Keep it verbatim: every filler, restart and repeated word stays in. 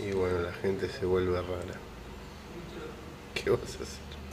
Y bueno, la gente se vuelve rara. ¿Qué vas a hacer?